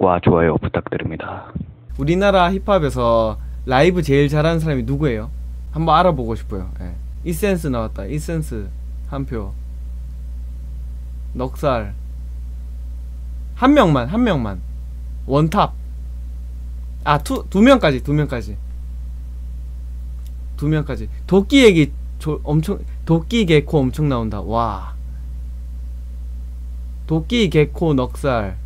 구독과 좋아요 부탁드립니다. 우리나라 힙합에서 라이브 제일 잘하는 사람이 누구예요? 한번 알아보고 싶어요. 예. 이센스 나왔다. 이센스 한 표. 넉살 한 명만 원탑. 아, 두 명까지 도끼 얘기 엄청, 도끼 개코 엄청 나온다. 와, 도끼 개코 넉살,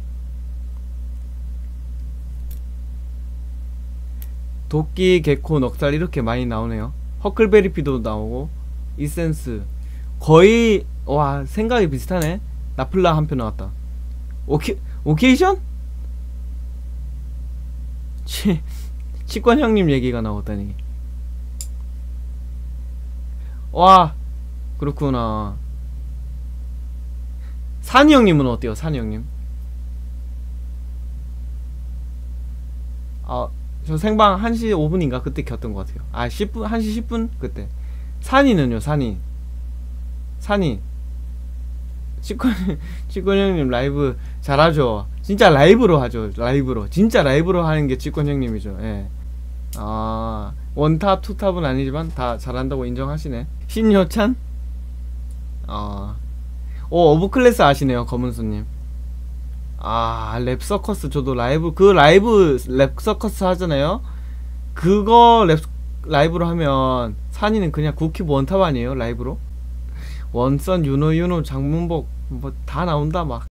도끼 개코 넉살 이렇게 많이 나오네요. 허클베리피도 나오고 이센스 거의, 와, 생각이 비슷하네. 나플라 한 표 나왔다. 오케이션? 치권 형님 얘기가 나왔다니. 와, 그렇구나. 산이 형님은 어때요? 산이 형님. 아, 저 생방 1시 5분인가 그때 켰던 것 같아요. 아, 10분, 1시 10분 그때. 산이는요? 산이 치권 형님 라이브 잘하죠. 진짜 라이브로 하죠. 진짜 라이브로 하는 게 치권 형님이죠. 예. 아, 원탑 투탑은 아니지만 다 잘한다고 인정하시네. 신효찬? 오브클래스 아시네요, 검은손님. 아, 랩서커스. 저도 라이브 랩서커스 하잖아요. 그거 라이브로 하면 산이는 그냥 국힙 원탑 아니에요, 라이브로? 원선, 윤호, 장문복 뭐 다 나온다 막.